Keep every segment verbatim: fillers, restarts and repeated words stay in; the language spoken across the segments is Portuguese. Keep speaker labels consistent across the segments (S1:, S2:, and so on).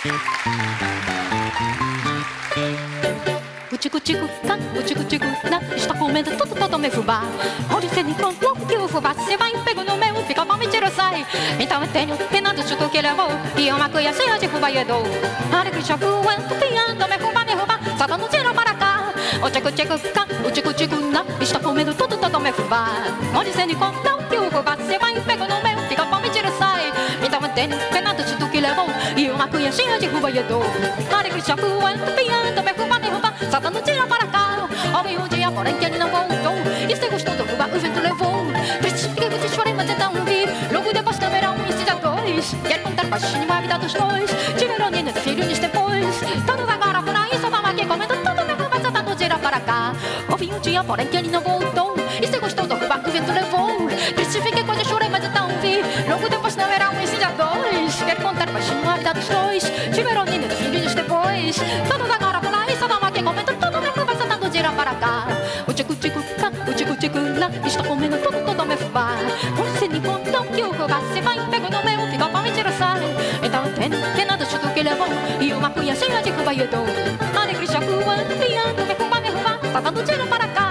S1: O tico-tico tá, o tico-tico tá, está comendo tudo, todo meu fubá. Onde você encontrou que o fubá se vai, pego no meu, fica mal, me tira, sai. Então eu tenho pena do chuto que levou e uma cuia cheia de fubá e edou. Hare Krishna voando, piando, me fubá, me roubar, soltando tiro para cá. O tico-tico tá, o tico-tico tá, está comendo tudo, todo meu fubá. Onde você encontrou que o fubá se vai, pego no meu, fica mal, me tira, sai. Então eu tenho pena do chuto que levou e uma cuia cheia de fubá e edou. Hare Krishna voando, piando, me fubá, me roubar, soltando tiro para cá. Houve um dia, porém, que ele não voltou e se gostou do fubá, o vento levou. Triste, fiquei muito, chorei, mas então vi. Logo depois também era um e já dois. Quero contar baixinho a vida dos dois. Tiveram nenhum filhos depois. Todos agora por aí só vão aqui comendo tudo, meu fubá soltando tiro para cá. Houve um dia, porém, que ele não voltou e se gostou do fubá, o vento levou. Triste, fiquei quando chorei, mas então vi. Logo depois não era um e já dois. Quero contar baixinho a vida dos dois. Tiveram nenhum filhos depois. Todos agora por aí só vão aqui comendo tudo, meu fubá soltando tiro para cá. O tico-tico cá, o tico-tico lá, está comendo tudo, todo meu fubá. Onde se encontrou que o fubá se vai, pego no meu, fica pau e tira, sai. Então eu tenho pena do chuto que levou e uma cuia cheia de fubá e eu dou. Hare Krishna voando, piando, me fubá, me roubar, soltando tiro para cá.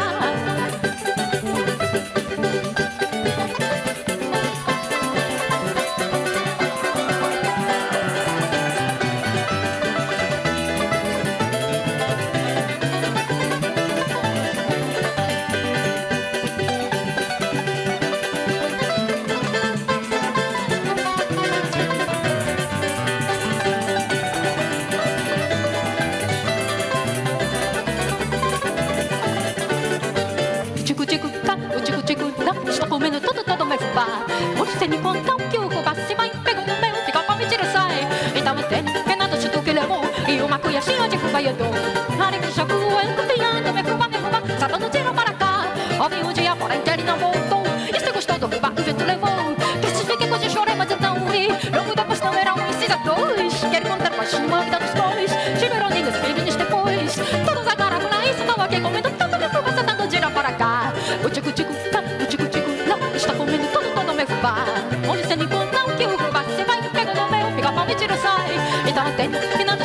S1: Tico-tico cá, o tico-tico lá, está comendo tudo, todo meu fubá. Onde você encontrou que o fubá se vai, pego no meu, fica pau, me tira, sai. Então eu tenho pena do chuto que levou e uma cuia cheia de fubá e eu dou. Hare Krishna voando, piando, me fubá, me roubar, soltando tiro para cá. Houve um dia, porém, que ele não voltou e se gostou do fubá, o vento levou. Triste, fiquei quando chorei, mas então ri. Logo depois não era um e sim já dois. Quero contar baixinho a vida dos dois. Tiveram lindos filhos depois. Todos agora por aí só estão aqui comendo tudo, meu fubá soltando tiro para cá. O tico-tico tá, o tico-tico lá, está comendo tudo, todo meu fubá. Onde você encontrou que o fubá se vai, pega no meu, fica pau, me tira, sai. Então eu tenho pena